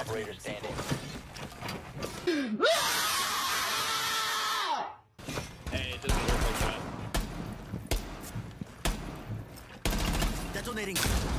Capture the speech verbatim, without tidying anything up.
operator standing. Hey, it doesn't work like that. Detonating.